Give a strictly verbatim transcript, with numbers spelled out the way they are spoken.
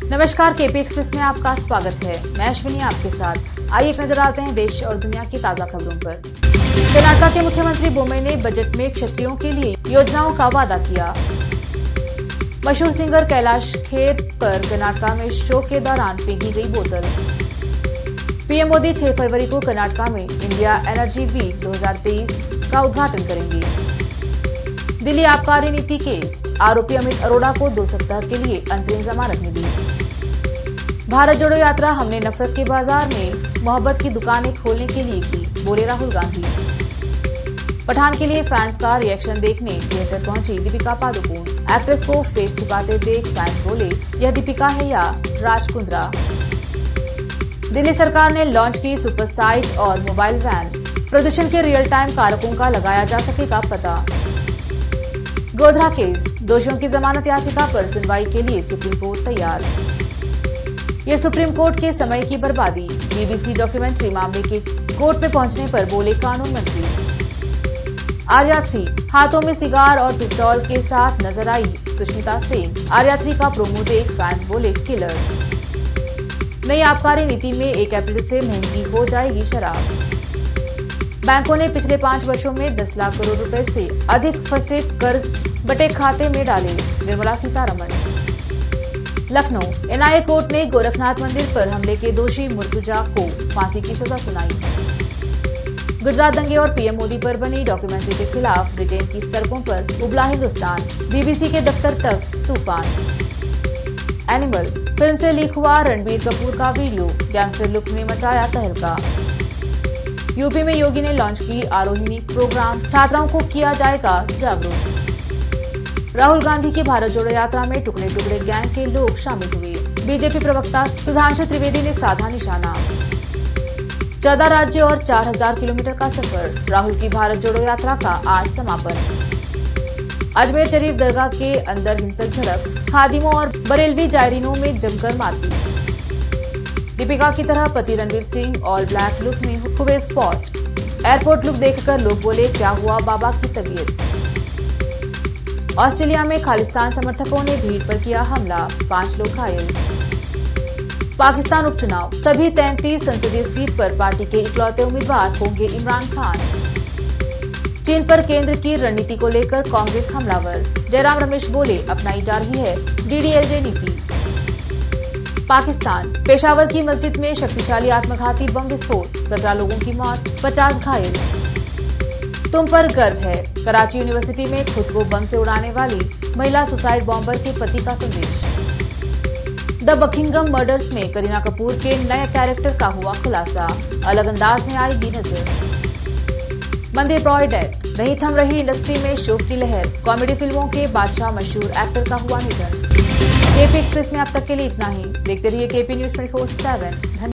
नमस्कार, KP express में आपका स्वागत है। मैं अश्विनी आपके साथ। आइए एक नजर आते हैं देश और दुनिया की ताजा खबरों पर। कर्नाटक के मुख्यमंत्री बोम्मई ने बजट में क्षत्रियों के लिए योजनाओं का वादा किया। मशहूर सिंगर कैलाश खेर पर कर्नाटक में शो के दौरान फेंकी गई बोतल। पीएम मोदी छह फरवरी को कर्नाटक में इंडिया एनर्जी वीक दो हज़ार तेईस का उद्घाटन करेंगे। दिल्ली आबकारी नीति केस, आरोपी अमित अरोड़ा को दो सप्ताह के लिए अंतरिम जमानत मिली। भारत जोड़ो यात्रा हमने नफरत के बाजार में मोहब्बत की दुकानें खोलने के लिए की, बोले राहुल गांधी। पठान के लिए फैंस का रिएक्शन देखने थिएटर पहुंची दीपिका पादुकोण। एक्ट्रेस को फेस छिपाते देख फैंस बोले, यह दीपिका है या राज कुंद्रा। दिल्ली सरकार ने लॉन्च की सुपर साइट और मोबाइल वैन, प्रदूषण के रियल टाइम कारकों का लगाया जा सकेगा पता। गोधरा केस, दोषियों की जमानत याचिका पर सुनवाई के लिए सुप्रीम कोर्ट तैयार। ये सुप्रीम कोर्ट के समय की बर्बादी, बीबीसी डॉक्यूमेंट्री मामले के कोर्ट में पहुंचने पर बोले कानून मंत्री। आर्या थ्री, हाथों में सिगार और पिस्तौल के साथ नजर आई सुष्मिता सेन। आर्या थ्री का प्रोमो देख फैंस बोले किलर। नई आबकारी नीति में एक अप्रैल से महंगी हो जाएगी शराब। बैंकों ने पिछले पांच वर्षों में दस लाख करोड़ रुपए से अधिक फंसे कर्ज बटे खाते में डाले, निर्मला सीतारमण। लखनऊ, एनआईए कोर्ट ने गोरखनाथ मंदिर पर हमले के दोषी मुर्तुजा को फांसी की सजा सुनाई। गुजरात दंगे और पीएम मोदी पर बनी डॉक्यूमेंट्री के खिलाफ ब्रिटेन की सड़कों पर उबला हिंदुस्तान, बीबीसी के दफ्तर तक तूफान। एनिमल फिल्म से लीक हुआ रणबीर कपूर का वीडियो, गैंगस्टर लुक ने मचाया तहलका। यूपी में योगी ने लॉन्च की आरोहिणी प्रोग्राम, छात्राओं को किया जाएगा जागरूक। राहुल गांधी की भारत जोड़ो यात्रा में टुकड़े टुकड़े गैंग के लोग शामिल हुए, बीजेपी प्रवक्ता सुधांशु त्रिवेदी ने साधा निशाना। चौदह राज्य और चार हजार किलोमीटर का सफर, राहुल की भारत जोड़ो यात्रा का आज समापन। अजमेर शरीफ दरगाह के अंदर हिंसक झड़प, खादिमों और बरेलवी जायरीनों में जमकर मारपीट। दीपिका की तरह पति Ranveer Singh all black look में हुए स्पॉट। एयरपोर्ट लुक देखकर लोग बोले, क्या हुआ बाबा की तबीयत। ऑस्ट्रेलिया में खालिस्तान समर्थकों ने भीड़ पर किया हमला, पांच लोग घायल। पाकिस्तान उपचुनाव, सभी तैंतीस संसदीय सीट पर पार्टी के इकलौते उम्मीदवार होंगे इमरान खान। चीन पर केंद्र की रणनीति को लेकर कांग्रेस हमलावर, जयराम रमेश बोले, अपनाई जा रही है डीडीएलजे नीति। पाकिस्तान, पेशावर की मस्जिद में शक्तिशाली आत्मघाती बम विस्फोट, सत्रह लोगों की मौत, पचास घायल। तुम पर गर्व है, कराची यूनिवर्सिटी में खुद को बम से उड़ाने वाली महिला सुसाइड बॉम्बर के पति का संदेश। द बकिंगम मर्डर्स में करीना कपूर के नए कैरेक्टर का हुआ खुलासा, अलग अंदाज में आएगी नजर। मंदिर ब्रॉय डेथ, नहीं थम रही इंडस्ट्री में शोक की लहर, कॉमेडी फिल्मों के बादशाह मशहूर एक्टर का हुआ निधन। केपी एक्सप्रेस में अब तक के लिए इतना ही। देखते रहिए KP news twenty four seven.